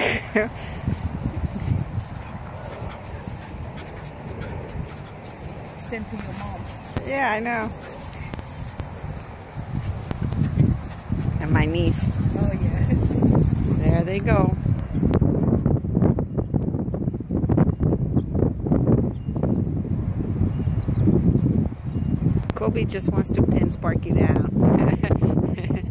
Sent to your mom. Yeah, I know. And my niece. Oh, yeah. There they go. Kobe just wants to pin Sparky down.